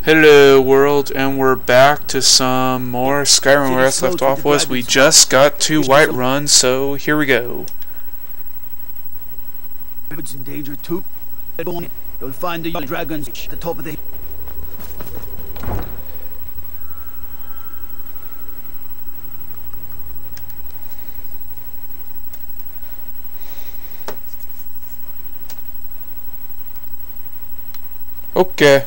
Hello world, and we're back to some more Skyrim. Where us left off was we just got to Whiterun, so here we go. It's in danger too. You'll find the dragons at the top of the... Okay.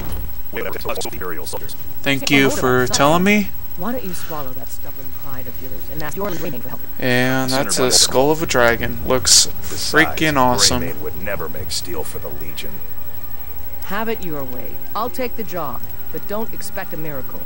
Thank you for telling me. Why don't you swallow that stubborn pride of yours and ask your training for help? And that's a skull of a dragon. Looks freaking awesome. Greymane would never make steel for the Legion. Have it your way. I'll take the job, but don't expect a miracle.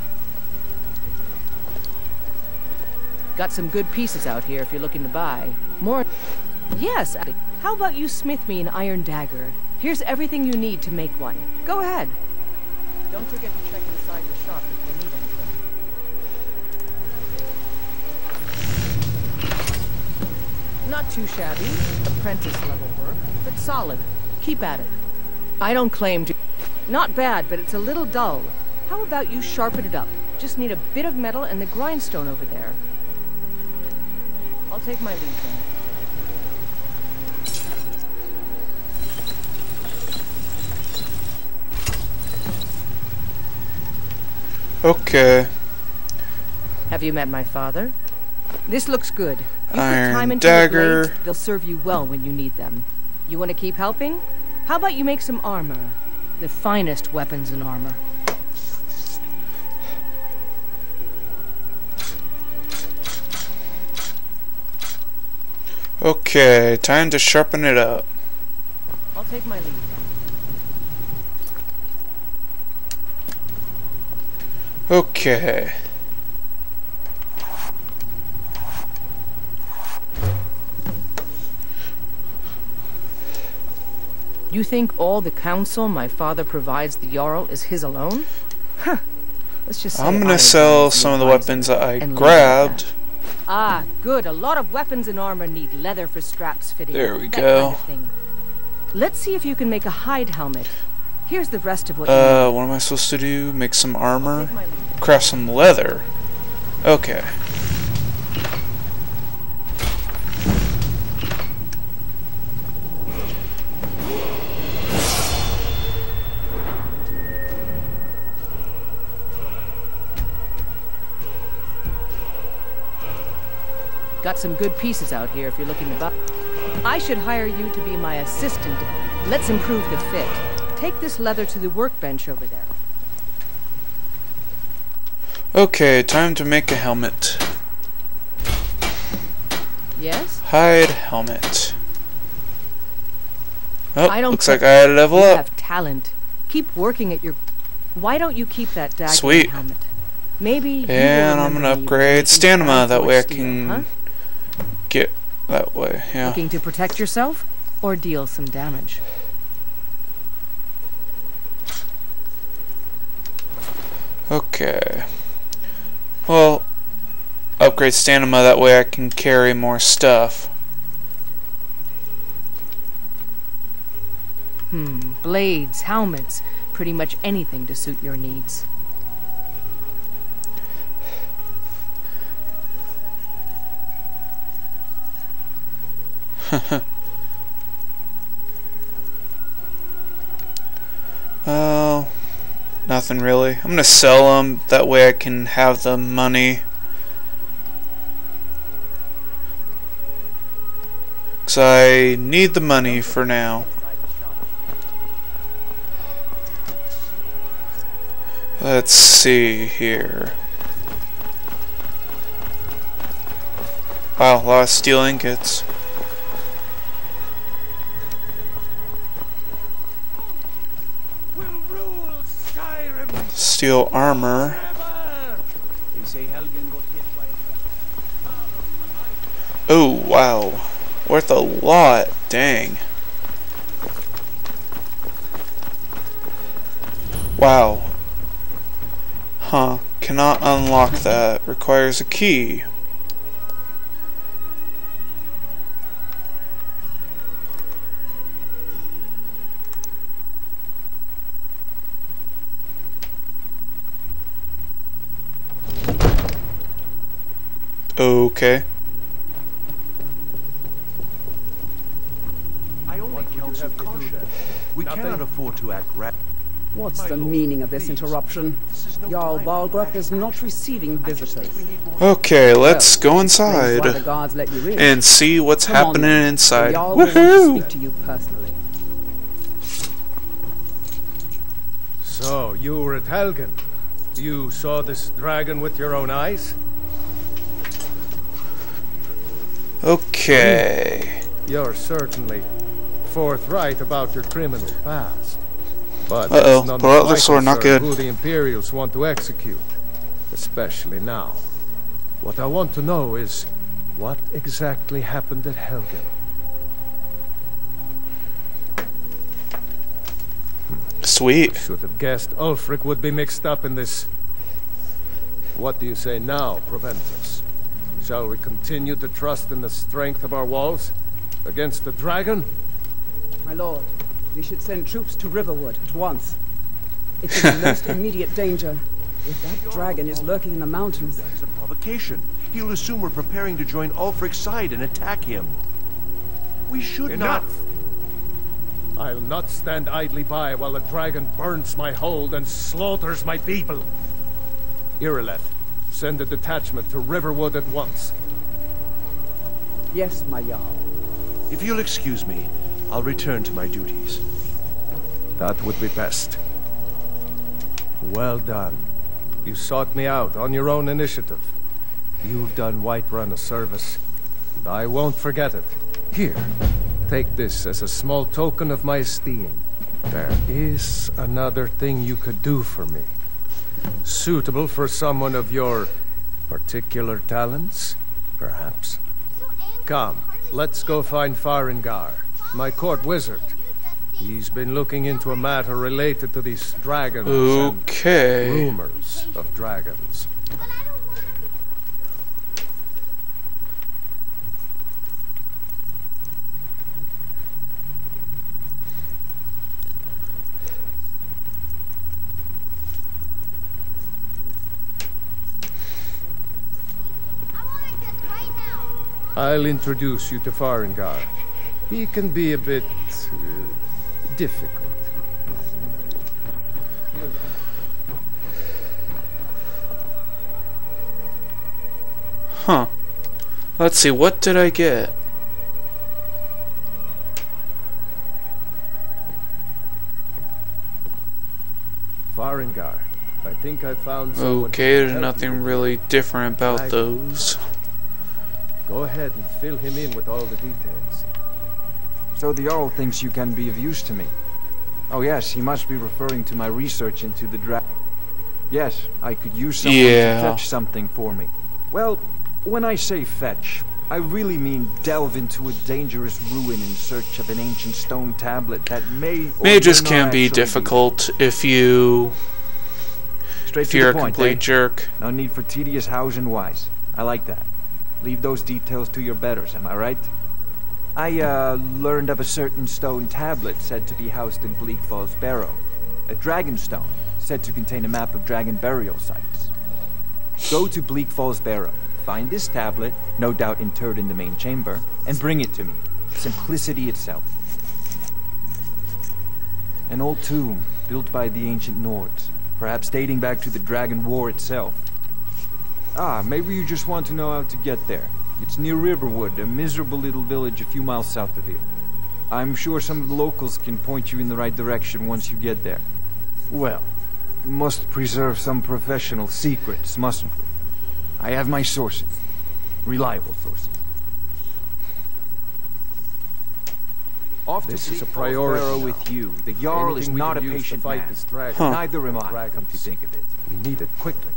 Got some good pieces out here if you're looking to buy. More... Yes, how about you smith me an iron dagger? Here's everything you need to make one. Go ahead. Don't forget to check inside the shop if you need anything. Not too shabby. Apprentice level work, but solid. Keep at it. I don't claim to... Not bad, but it's a little dull. How about you sharpen it up? Just need a bit of metal and the grindstone over there. I'll take my leave then. Okay. Have you met my father? This looks good. You put Iron time into dagger. the blades, they'll serve you well when you need them. You want to keep helping? How about you make some armor? The finest weapons and armor. Okay, time to sharpen it up. I'll take my leave. Okay. You think all the counsel my father provides the Jarl is his alone? Huh. Let's just say I'm I gonna sell advise some of the advisor weapons that I and leave it at grabbed. that. Ah, good. A lot of weapons and armor need leather for straps fitting. There we that go. Kind of thing. Let's see if you can make a hide helmet. Here's the rest of what you need. What am I supposed to do? Make some I'll armor? take my leave. Craft some leather. Okay. Got some good pieces out here if you're looking to buy. I should hire you to be my assistant. Let's improve the fit. Take this leather to the workbench over there. Okay, time to make a helmet. Yes? Hide helmet. I Oh, don't looks like I level You up. have talent. Keep working at your... Why don't you keep that dagger Sweet. and helmet? Maybe you will And I'm remember gonna me upgrade when stamina, you that way I steel, can huh? get that way, yeah. Looking to protect yourself or deal some damage? Okay. Well, upgrade stamina, that way I can carry more stuff. Blades, helmets, pretty much anything to suit your needs. Oh, nothing really. I'm gonna sell them, that way I can have the money. 'Cause I need the money for now. Let's see here. Wow, a lot of steel ingots. We'll rule Skyrim Steel armor. forever. They say Helgen got hit by a... Oh, wow. Worth a lot. Dang. Wow. Huh. Cannot unlock that. Requires a key. Okay. I only counsel caution. We cannot afford to act What's the meaning of this interruption? Jarl Balgrup is not receiving visitors. Okay, let's go Why the inside guards let you in? and see what's Come on, happening then. inside. The Jarl will want to Woohoo! speak to you personally. So, you were at Helgen. You saw this dragon with your own eyes? Okay. You're certainly forthright about your criminal past. But Uh-oh, it's none pull out of the my sword, not concern good. who the Imperials want to execute, especially now. What I want to know is, what exactly happened at Helgen? Sweet. Should have guessed Ulfric would be mixed up in this. What do you say now, Proventus? Shall we continue to trust in the strength of our walls against the dragon? My lord, we should send troops to Riverwood at once. It's in the most immediate danger. If that dragon is lurking in the mountains... That's a provocation. He'll assume we're preparing to join Ulfric's side and attack him. We should not... Enough! I'll not stand idly by while the dragon burns my hold and slaughters my people. Irileth, send a detachment to Riverwood at once. Yes, my Jarl. If you'll excuse me, I'll return to my duties. That would be best. Well done. You sought me out on your own initiative. You've done Whiterun a service, and I won't forget it. Here, take this as a small token of my esteem. There is another thing you could do for me. Suitable for someone of your particular talents, perhaps. Come, let's go find Farengar, my court wizard. He's been looking into a matter related to these dragons Okay. and rumors of dragons. I'll introduce you to Farengar. He can be a bit difficult. Huh. Let's see, what did I get? Farengar, I think I found someone. Okay, who there's can help you nothing with really your different about dragons. those. Go ahead and fill him in with all the details. So the Jarl thinks you can be of use to me. Oh yes, he must be referring to my research into the dragon. Yes, I could use someone Yeah. to fetch something for me. Well, when I say fetch, I really mean delve into a dangerous ruin in search of an ancient stone tablet that may or Mages may can not be actually difficult if you're Straight to a the point, complete eh? jerk. No need for tedious hows and whys. I like that. Leave those details to your betters, am I right? I learned of a certain stone tablet said to be housed in Bleak Falls Barrow. A dragon stone, said to contain a map of dragon burial sites. Go to Bleak Falls Barrow, find this tablet, no doubt interred in the main chamber, and bring it to me. Simplicity itself. An old tomb, built by the ancient Nords, perhaps dating back to the Dragon War itself. Ah, maybe you just want to know how to get there. It's near Riverwood, a miserable little village a few miles south of here. I'm sure some of the locals can point you in the right direction once you get there. Well, must preserve some professional secrets, mustn't we? I have my sources. Reliable sources. Off to This is Bleak a Falls priority Barrow now. with you. The Jarl is Anything we not a can use to patient fight man. this dragon. Huh. Neither am I, come to Dragons. think of it. We need it quickly.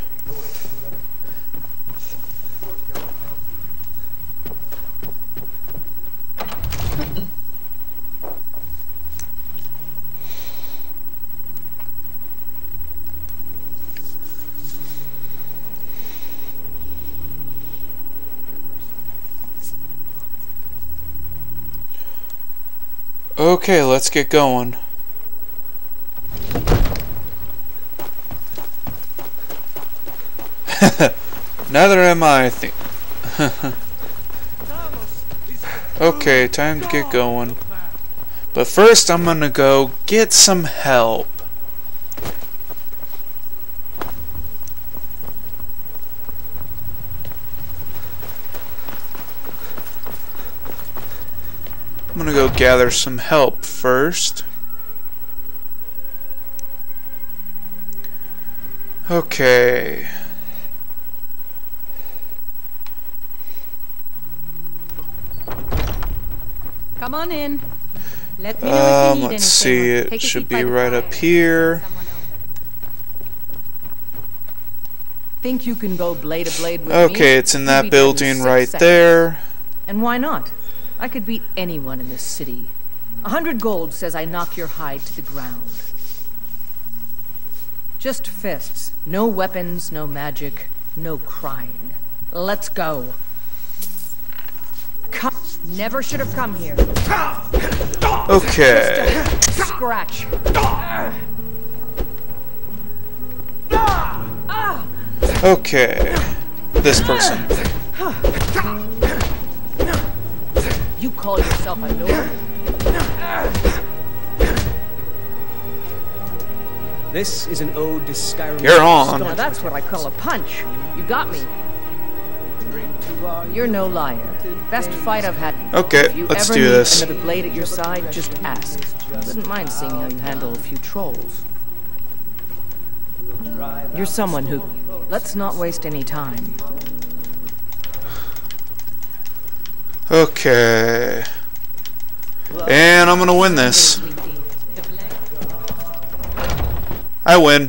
Okay, let's get going. Neither am I. Okay, time to get going. But first I'm gonna go get some help. I'm gonna go gather some help first. Okay. Come on in. Let me know if you need let's see, anything. it should be right up here. Think you can go blade to blade with me? Okay, it's in that building right there. And why not? I could beat anyone in this city. 100 gold says I knock your hide to the ground. Just fists. No weapons, no magic, no crying. Let's go. Never should have come here. Okay. Scratch. Okay. This person. You call yourself a lord? This is an ode to Skyrim. You're on. Now that's what I call a punch. You got me. You're no liar. Best fight I've had. Okay, if you let's ever do need this. another blade at your side, just ask. Wouldn't mind seeing how you handle a few trolls. You're someone who... Let's not waste any time. Okay. And I'm gonna win this. I win.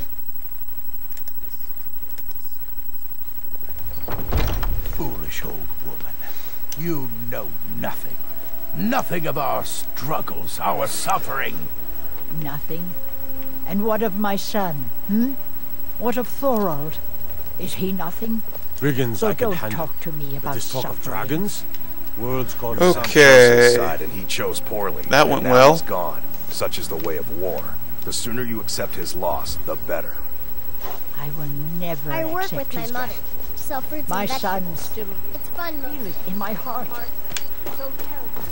Foolish old woman. You know nothing. Nothing of our struggles, our suffering. Nothing? And what of my son, hmm? What of Thorald? Is he nothing? Brigands So I can don't handle. talk to me But about this talk suffering. of dragons? World's gone Okay. Some chose his side and he chose poorly. That and went now well. He's gone. Such is the way of war. The sooner you accept his loss, the better. I will never I work accept with my his mother. death. Sell fruits My and son vegetables. still It's fun, Mom. feel it in my heart. So terrible.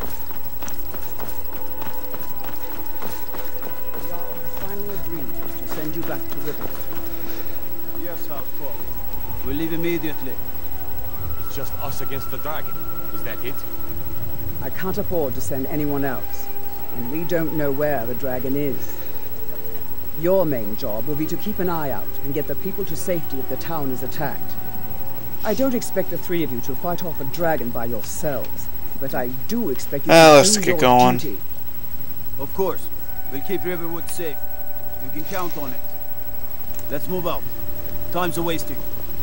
We all finally agreed to send you back to Riverwood. Yes, Housefolk. We'll leave immediately. It's just us against the dragon. Is that it? I can't afford to send anyone else, and we don't know where the dragon is. Your main job will be to keep an eye out and get the people to safety if the town is attacked. I don't expect the three of you to fight off a dragon by yourselves, but I do expect you to Let's do get your going. duty. Of course. We'll keep Riverwood safe. You can count on it. Let's move out. Time's a wasting.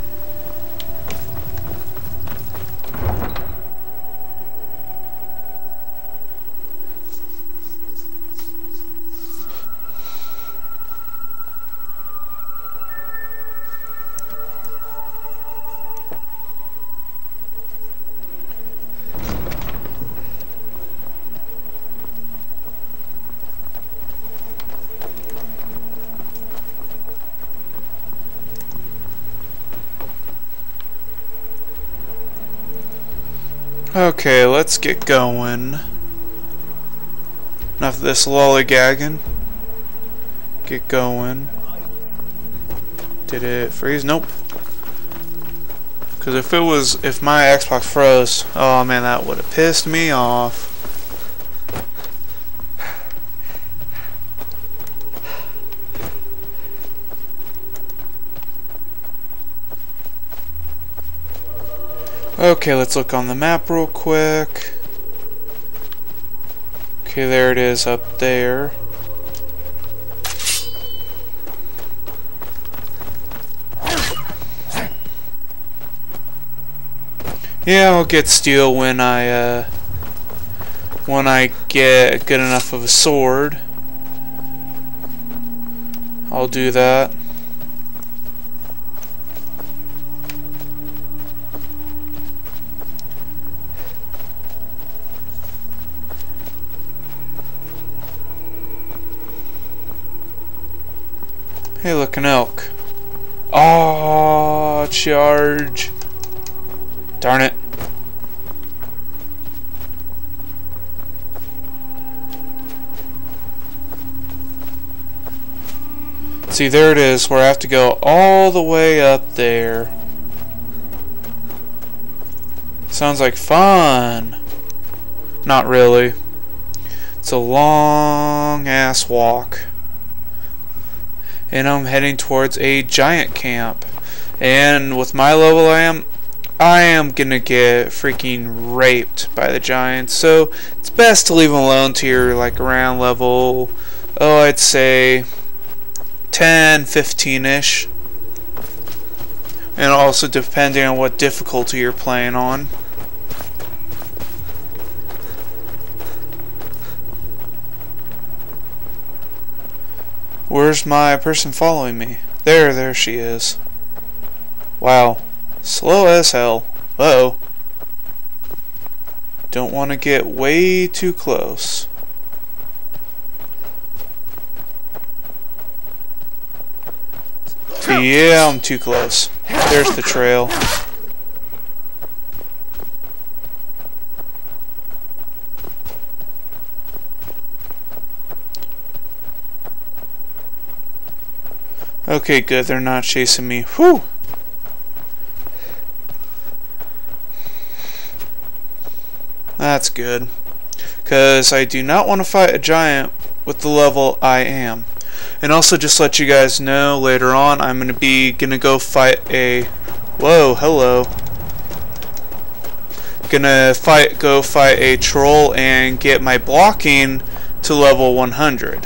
Okay, let's get going. Enough of this lollygagging. Get going. Did it freeze? Nope. Because if my Xbox froze, oh man, that would have pissed me off. Okay, let's look on the map real quick. Okay, there it is up there. Yeah, I'll get steel when I get good enough of a sword. I'll do that. Hey, look, an elk. Oh, charge. Darn it. See, there it is, where I have to go all the way up there. Sounds like fun. Not really. It's a long ass walk. And I'm heading towards a giant camp. And with my level I am gonna get freaking raped by the giants. So it's best to leave them alone till you're like around level, I'd say 10, 15-ish. And also depending on what difficulty you're playing on. Where's my person following me? There she is. Wow. Slow as hell. Uh-oh. Don't want to get way too close. Yeah, I'm too close. There's the trail. Okay, good. They're not chasing me. Whew! That's good. Because I do not want to fight a giant with the level I am. And also just let you guys know, later on I'm gonna go fight a... Whoa, hello. Go fight a troll and get my blocking to level 100.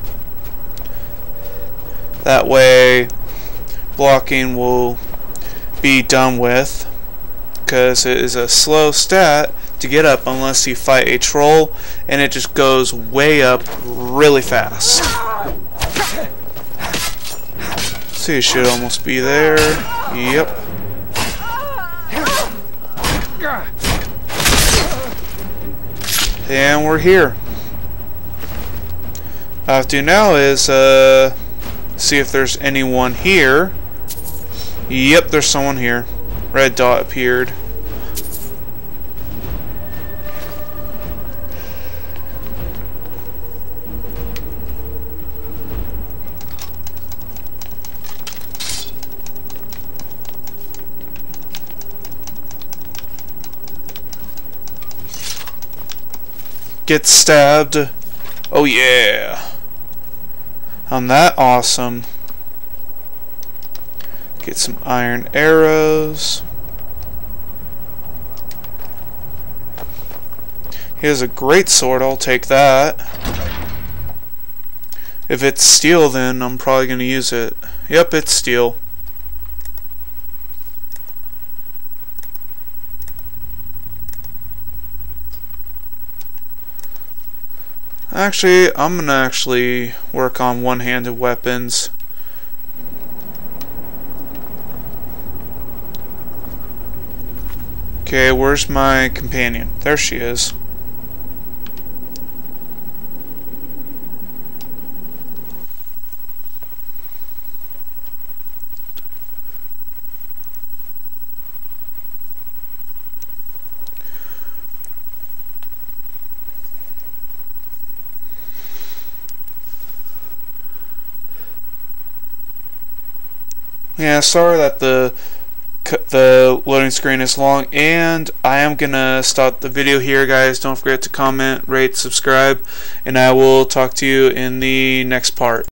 That way blocking will be done with, because it is a slow stat to get up unless you fight a troll, and it just goes way up really fast. So you should almost be there. Yep. And we're here. All I have to do now is see if there's anyone here. Yep, there's someone here. Red dot appeared. Get stabbed. Oh yeah. I'm that awesome. Get some iron arrows. Here's a great sword, I'll take that. If it's steel, then I'm probably going to use it. Yep, it's steel. Actually, I'm going to work on one-handed weapons. Okay, where's my companion? There she is. Yeah, sorry that the loading screen is long, and I am gonna stop the video here, guys. Don't forget to comment, rate, subscribe, and I will talk to you in the next part.